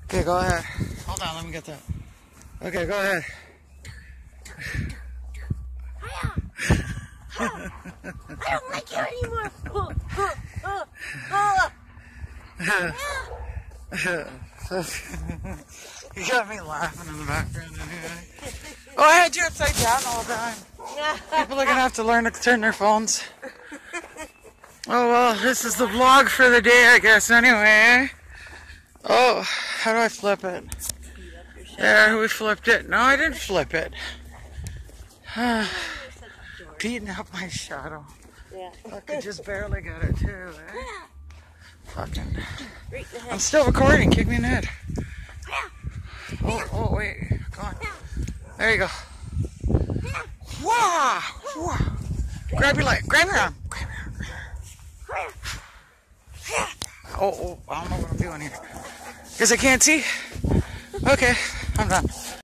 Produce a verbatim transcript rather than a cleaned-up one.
Okay, go ahead. Hold on, let me get that. Okay, go ahead. I don't like you anymore. Oh, oh, oh, oh. You got me laughing in the background anyway. Oh, I had you upside down all the time. People are gonna have to learn to turn their phones. Oh well, this is the vlog for the day, I guess, anyway. Oh, how do I flip it? There, we flipped it. No, I didn't flip it. Beating up my shadow. Yeah. I could just barely get it too, eh? Fucking. I'm still recording, kick me in the head. Oh, oh, wait, come on. There you go. Wah! Wah! Grab your leg, grab your arm. Grab your arm. Oh, oh, I don't know what I'm doing here. Because I can't see. Okay, I'm done.